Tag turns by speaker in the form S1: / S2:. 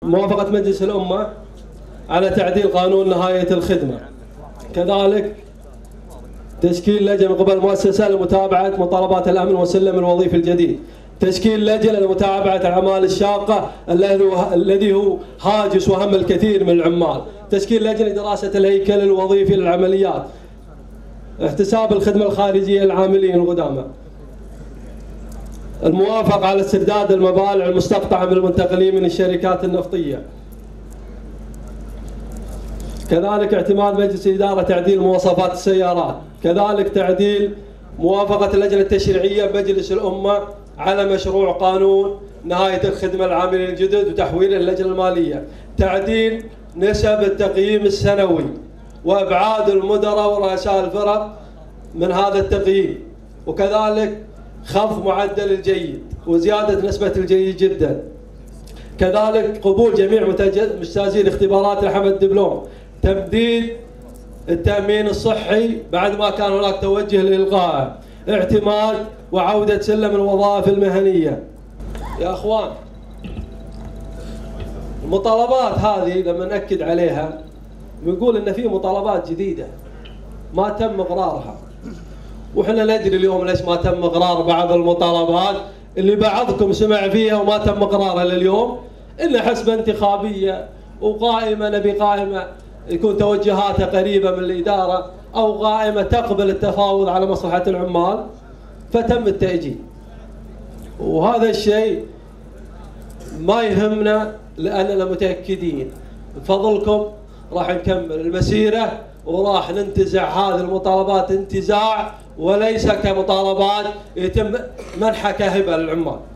S1: موافقة مجلس الأمة على تعديل قانون نهاية الخدمة. كذلك تشكيل لجنة من قبل المؤسسة لمتابعة متطلبات الأمن والسلم الوظيفي الجديد. تشكيل لجنة لمتابعة الأعمال الشاقة الذي هو هاجس وهم الكثير من العمال. تشكيل لجنة لدراسة الهيكل الوظيفي للعمليات. احتساب الخدمة الخارجية للعاملين القدامى. الموافقة على استرداد المبالغ المستقطعة من المنتقلين من الشركات النفطية. كذلك اعتماد مجلس الإدارة تعديل مواصفات السيارات. كذلك تعديل موافقة اللجنة التشريعية بمجلس الأمة على مشروع قانون نهاية الخدمة للعاملين الجدد وتحويله للجنة المالية. تعديل نسب التقييم السنوي وإبعاد المدراء ورؤساء الفرق من هذا التقييم. وكذلك خفض معدل الجيد وزيادة نسبة الجيد جدا. كذلك قبول جميع مجتازي الاختبارات لحمل الدبلوم. تمديد التأمين الصحي بعد ما كان هناك توجه لإلغائه. اعتماد وعودة سلم الوظائف المهنية. يا أخوان، المطالبات هذه لما نأكد عليها بنقول إن في مطالبات جديدة ما تم إقرارها، وإحنا ندري اليوم ليش ما تم إقرار بعض المطالبات اللي بعضكم سمع فيها وما تم إقرارها لليوم. إن حسبة انتخابية وقائمة نبي قائمة يكون توجهاتها قريبة من الإدارة، أو قائمة تقبل التفاوض على مصلحة العمال، فتم التأجيل. وهذا الشيء ما يهمنا لأننا متأكدين بفضلكم راح نكمل المسيرة وراح ننتزع هذه المطالبات انتزاع وليس كمطالبات يتم منحها كهبة للعمال.